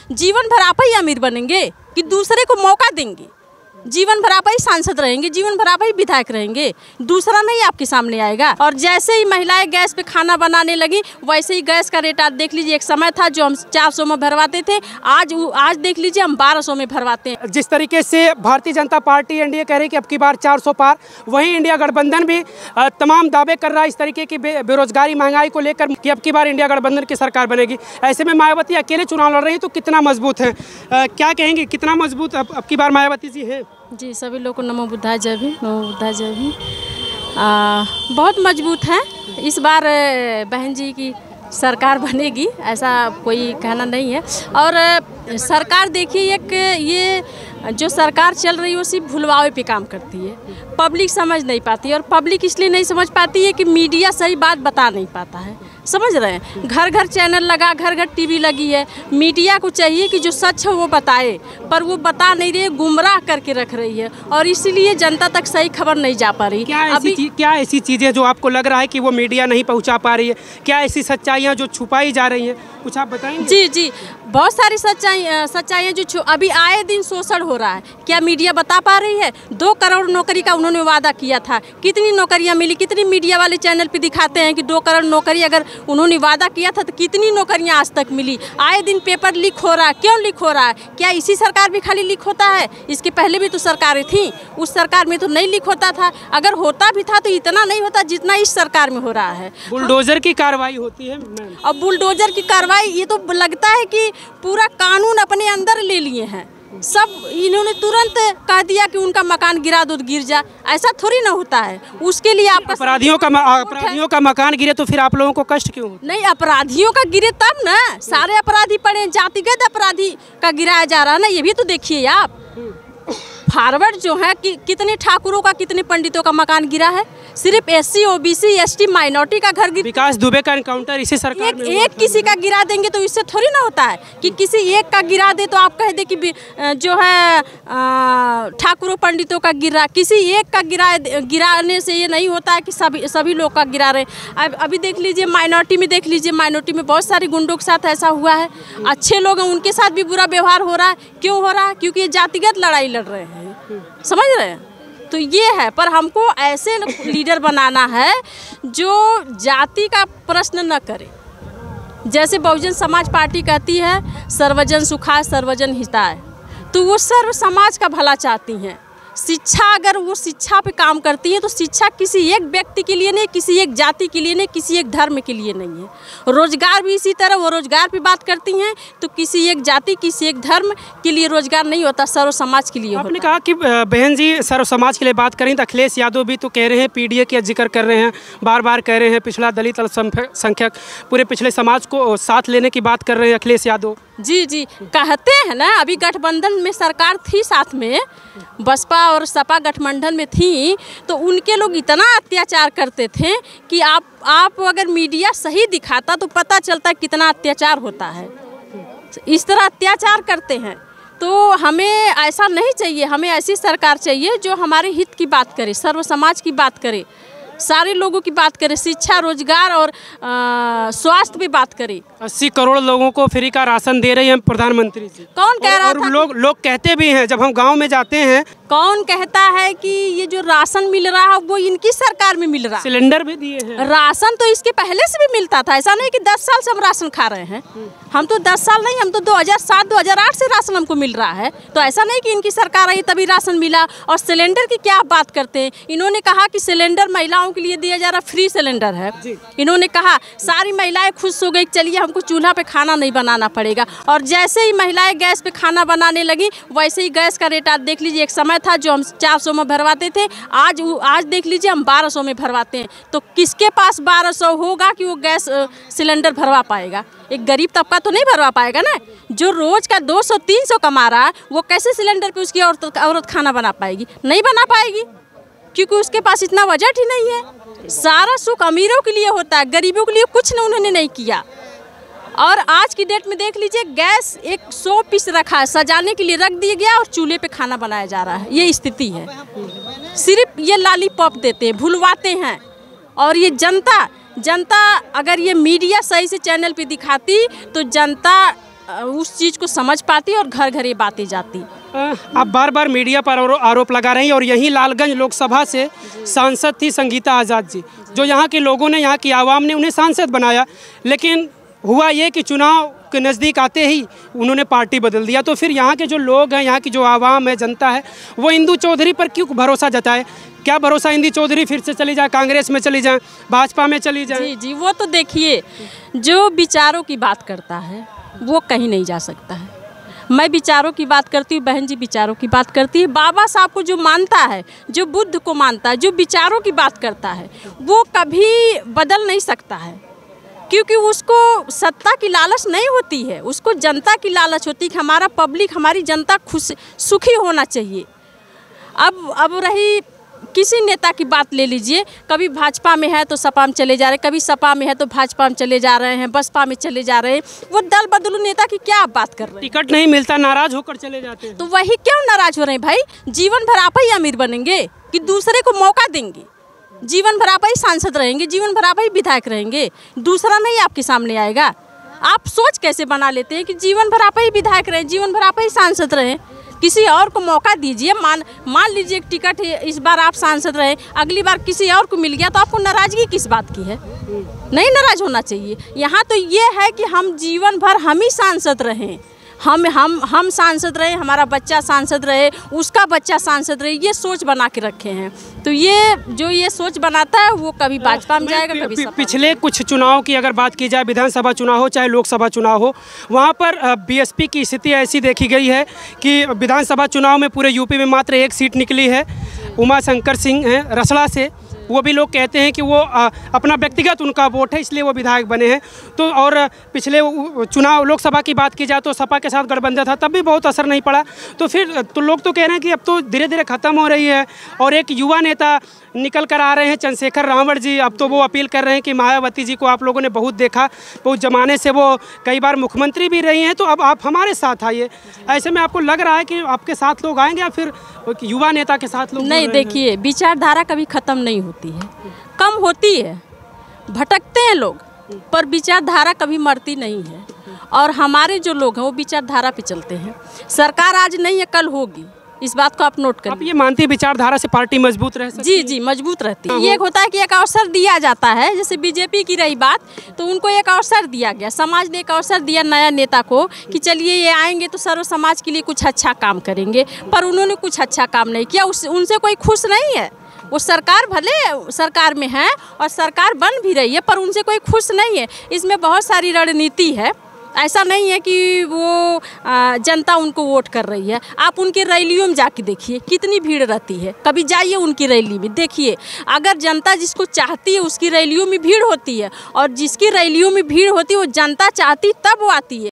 जीवन भर आप ही अमीर बनेंगे कि दूसरे को मौका देंगे? जीवन भर आप ही सांसद रहेंगे, जीवन भर आप ही विधायक रहेंगे, दूसरा नहीं आपके सामने आएगा। और जैसे ही महिलाएं गैस पे खाना बनाने लगी वैसे ही गैस का रेट आज देख लीजिए। एक समय था जो हम 400 में भरवाते थे, आज देख लीजिए हम 1200 में भरवाते हैं। जिस तरीके से भारतीय जनता पार्टी एनडीए कह रही है कि अब की बार 400 पार, वहीं इंडिया गठबंधन भी तमाम दावे कर रहा है इस तरीके की बेरोजगारी महंगाई को लेकर कि अब की बार इंडिया गठबंधन की सरकार बनेगी। ऐसे में मायावती अकेले चुनाव लड़ रही है तो कितना मजबूत है, क्या कहेंगे, कितना मजबूत अब की बार मायावती जी है? जी, सभी लोग को नमो बुद्धाय जय भीम, नमो बुद्धाय जय भीम। बहुत मजबूत हैं। इस बार बहन जी की सरकार बनेगी, ऐसा कोई कहना नहीं है। और सरकार देखिए, एक ये जो सरकार चल रही है वो सिर्फ भुलवावे पे काम करती है, पब्लिक समझ नहीं पाती है। और पब्लिक इसलिए नहीं समझ पाती है कि मीडिया सही बात बता नहीं पाता है, समझ रहे हैं। घर घर चैनल लगा, घर घर टीवी लगी है। मीडिया को चाहिए कि जो सच है वो बताए, पर वो बता नहीं रही, गुमराह करके रख रही है और इसीलिए जनता तक सही खबर नहीं जा पा रही। क्या ऐसी चीज़ें जो आपको लग रहा है कि वो मीडिया नहीं पहुंचा पा रही है? क्या ऐसी सच्चाइयाँ जो छुपाई जा रही हैं, कुछ आप बताएंगे? जी जी, बहुत सारी सच्चाइयाँ जो अभी आए दिन शोषण हो रहा है, क्या मीडिया बता पा रही है? 2 करोड़ नौकरी का उन्होंने वादा किया था, कितनी नौकरियां मिली? कितनी मीडिया वाले चैनल पे दिखाते हैं कि 2 करोड़ नौकरी अगर उन्होंने वादा किया था तो कितनी नौकरियां आज तक मिली? आए दिन पेपर लीक हो रहा है, क्यों लीक हो रहा है? क्या इसी सरकार में खाली लीक होता है? इसके पहले भी तो सरकारें थी, उस सरकार में तो नहीं लीक होता था। अगर होता भी था तो इतना नहीं होता जितना इस सरकार में हो रहा है। बुलडोजर की कार्रवाई होती है। अब बुलडोजर की कार्रवाई, ये तो लगता है कि पूरा कानून अपने अंदर ले लिए हैं सब। इन्होंने तुरंत कह दिया कि उनका मकान गिरा दो, गिर जा, ऐसा थोड़ी ना होता है। उसके लिए आपका अपराधियों का मकान गिरे तो फिर आप लोगों को कष्ट क्यों? नहीं, अपराधियों का गिरे तब ना, सारे अपराधी पड़े, जातिगत अपराधी का गिराया जा रहा है ना, ये भी तो देखिए आप। फॉरवर्ड जो है कि कितने ठाकुरों का, कितने पंडितों का मकान गिरा है? सिर्फ SC OBC ST माइनॉरिटी का घर गिरा। विकास दुबे का एनकाउंटर इसी सरकार में एक किसी का गिरा देंगे तो इससे थोड़ी ना होता है कि किसी एक का गिरा दे तो आप कह दे कि जो है ठाकुरों पंडितों का गिरा। किसी एक का गिराने से ये नहीं होता है कि सभी लोग का गिरा रहे। अभी देख लीजिए माइनॉरिटी में, देख लीजिए माइनॉरिटी में बहुत सारे गुंडों के साथ ऐसा हुआ है। अच्छे लोग हैं उनके साथ भी बुरा व्यवहार हो रहा है। क्यों हो रहा है? क्योंकि ये जातिगत लड़ाई लड़ रहे हैं, समझ रहे हैं? तो ये है, पर हमको ऐसे लीडर बनाना है जो जाति का प्रश्न न करे। जैसे बहुजन समाज पार्टी कहती है सर्वजन सुखाय सर्वजन हिताय, तो वो सर्व समाज का भला चाहती हैं। शिक्षा, अगर वो शिक्षा पे काम करती है तो शिक्षा किसी एक व्यक्ति के लिए नहीं, किसी एक जाति के लिए नहीं, किसी एक धर्म के लिए नहीं है। रोजगार भी इसी तरह, वो रोजगार पे बात करती हैं तो किसी एक जाति, किसी एक धर्म के लिए रोजगार नहीं होता, सर्व समाज के लिए होता। आपने कहा कि बहन जी सर्व समाज के लिए बात करें तो अखिलेश यादव भी तो कह रहे हैं, PDA का जिक्र कर रहे हैं, बार बार कह रहे हैं पिछड़ा दलित अल्पसंख्यक पूरे पिछले समाज को साथ लेने की बात कर रहे हैं अखिलेश यादव। जी जी, कहते हैं ना। अभी गठबंधन में सरकार थी, साथ में बसपा और सपा गठबंधन में थी, तो उनके लोग इतना अत्याचार करते थे कि आप अगर मीडिया सही दिखाता तो पता चलता कितना अत्याचार होता है। इस तरह अत्याचार करते हैं, तो हमें ऐसा नहीं चाहिए। हमें ऐसी सरकार चाहिए जो हमारे हित की बात करे, सर्व समाज की बात करे, सारे लोगों की बात करें, शिक्षा, रोजगार और स्वास्थ्य पे बात करें। 80 करोड़ लोगों को फ्री का राशन दे रही हैं प्रधानमंत्री जी। कौन कह रहा था? लोग कहते भी हैं, जब हम गांव में जाते हैं, कौन कहता है कि ये जो राशन मिल रहा है वो इनकी सरकार में मिल रहा है? सिलेंडर भी दिए हैं। राशन तो इसके पहले से भी मिलता था, ऐसा नहीं कि 10 साल से हम राशन खा रहे हैं। हम तो 10 साल नहीं, हम तो 2007-2008 से राशन हमको मिल रहा है। तो ऐसा नहीं कि इनकी सरकार आई तभी राशन मिला। और सिलेंडर की क्या आप बात करते हैं? इन्होंने कहा कि सिलेंडर महिलाओं के लिए दिया जा रहा फ्री सिलेंडर है। इन्होंने कहा सारी महिलाएं खुश हो गई, चलिए हमको चूल्हा पे खाना नहीं बनाना पड़ेगा। और जैसे ही महिलाएं गैस पे खाना बनाने लगी वैसे ही गैस का रेट आज देख लीजिए। एक समय था जो हम 400 में भरवाते थे, आज देख लीजिए हम 1200 में भरवाते हैं। तो किसके पास 1200 होगा कि वो गैस सिलेंडर भरवा पाएगा? एक गरीब तबका तो नहीं भरवा पाएगा ना। जो रोज का 200-300 कमा रहा है वो कैसे सिलेंडर पे उसकी औरत खाना बना पाएगी? नहीं बना पाएगी, क्योंकि उसके पास इतना बजट ही नहीं है। सारा सुख अमीरों के लिए होता है, गरीबों के लिए कुछ उन्होंने नहीं किया। और आज की डेट में देख लीजिए गैस 100 पीस रखा है, सजाने के लिए रख दिया गया और चूल्हे पे खाना बनाया जा रहा है। ये स्थिति है। सिर्फ ये लॉलीपॉप देते हैं, भुलवाते हैं। और ये जनता अगर ये मीडिया सही से चैनल पे दिखाती तो जनता उस चीज़ को समझ पाती और घर घर ये बातें जाती। आप बार बार मीडिया पर आरोप लगा रही हैं और यहीं लालगंज लोकसभा से सांसद थी संगीता आज़ाद जी, जो यहाँ के लोगों ने, यहाँ की आवाम ने उन्हें सांसद बनाया, लेकिन हुआ ये कि चुनाव के नज़दीक आते ही उन्होंने पार्टी बदल दिया। तो फिर यहाँ के जो लोग हैं, यहाँ की जो आवाम है, जनता है, वो इंदु चौधरी पर क्यों भरोसा जताए? क्या भरोसा इंदु चौधरी फिर से चली जाए, कांग्रेस में चली जाए, भाजपा में चली जाए? जी जी, वो तो देखिए, जो विचारों की बात करता है वो कहीं नहीं जा सकता है। मैं विचारों की बात करती हूँ, बहन जी विचारों की बात करती है। बाबा साहब को जो मानता है, जो बुद्ध को मानता है, जो विचारों की बात करता है, वो कभी बदल नहीं सकता है, क्योंकि उसको सत्ता की लालच नहीं होती है, उसको जनता की लालच होती है कि हमारा पब्लिक, हमारी जनता खुश सुखी होना चाहिए। अब रही किसी नेता की बात ले लीजिए, कभी भाजपा में है तो सपा में चले जा रहे हैं, कभी सपा में है तो भाजपा में चले जा रहे हैं, बसपा में चले जा रहे हैं। वो दल बदलू नेता की क्या आप बात कर रहे हैं? टिकट नहीं मिलता, नाराज होकर चले जाते हैं। तो वही क्यों नाराज हो रहे हैं भाई? जीवन भर आप ही अमीर बनेंगे कि दूसरे को मौका देंगे? जीवन भर आप ही सांसद रहेंगे, जीवन भर आप ही विधायक रहेंगे, दूसरा नहीं आपके सामने आएगा। आप सोच कैसे बना लेते हैं कि जीवन भर आप ही विधायक रहें, जीवन भर आप ही सांसद रहें? किसी और को मौका दीजिए। मान लीजिए एक टिकट इस बार आप सांसद रहे, अगली बार किसी और को मिल गया, तो आपको नाराजगी किस बात की है? नहीं नाराज होना चाहिए। यहाँ तो ये है कि हम जीवन भर हम ही सांसद रहें, हम सांसद रहे, हमारा बच्चा सांसद रहे, उसका बच्चा सांसद रहे, ये सोच बना के रखे हैं। तो ये सोच बनाता है वो कभी भाजपा में जाएगा, कभी सपा। पिछले कुछ चुनाव की अगर बात की जाए, विधानसभा चुनाव हो चाहे लोकसभा चुनाव हो, वहाँ पर बीएसपी की स्थिति ऐसी देखी गई है कि विधानसभा चुनाव में पूरे यूपी में मात्र एक सीट निकली है, उमा शंकर सिंह हैं रसड़ा से। वो भी लोग कहते हैं कि वो अपना व्यक्तिगत उनका वोट है, इसलिए वो विधायक बने हैं। तो और पिछले चुनाव लोकसभा की बात की जाए तो सपा के साथ गठबंधन था, तब भी बहुत असर नहीं पड़ा। तो फिर तो लोग तो कह रहे हैं कि अब तो धीरे धीरे ख़त्म हो रही है। और एक युवा नेता निकल कर आ रहे हैं, चंद्रशेखर रावण जी, अब तो वो अपील कर रहे हैं कि मायावती जी को आप लोगों ने बहुत देखा, बहुत ज़माने से वो कई बार मुख्यमंत्री भी रही हैं, तो अब आप हमारे साथ आइए। ऐसे में आपको लग रहा है कि आपके साथ लोग आएंगे या फिर युवा नेता के साथ लोग? नहीं, देखिए, विचारधारा कभी ख़त्म नहीं होती है, कम होती है, भटकते हैं लोग, पर विचारधारा कभी मरती नहीं है। और हमारे जो लोग हैं वो विचारधारा पे चलते हैं। सरकार आज नहीं है, कल होगी, इस बात को आप नोट करें। आप ये मानती विचारधारा से पार्टी मजबूत रह सकती है? जी जी, मजबूत रहती है। ये होता है कि एक अवसर दिया जाता है, जैसे बीजेपी की रही बात, तो उनको एक अवसर दिया गया, समाज ने एक अवसर दिया नया नेता को कि चलिए ये आएंगे तो सर्व समाज के लिए कुछ अच्छा काम करेंगे, पर उन्होंने कुछ अच्छा काम नहीं किया। उनसे कोई खुश नहीं है। वो सरकार भले सरकार में है और सरकार बन भी रही है, पर उनसे कोई खुश नहीं है। इसमें बहुत सारी रणनीति है, ऐसा नहीं है कि वो जनता उनको वोट कर रही है। आप उनकी रैलियों में जाके देखिए कितनी भीड़ रहती है, कभी जाइए उनकी रैली में देखिए। अगर जनता जिसको चाहती है उसकी रैलियों में भीड़ होती है, और जिसकी रैलियों में भीड़ होती है वो जनता चाहती तब वो आती है।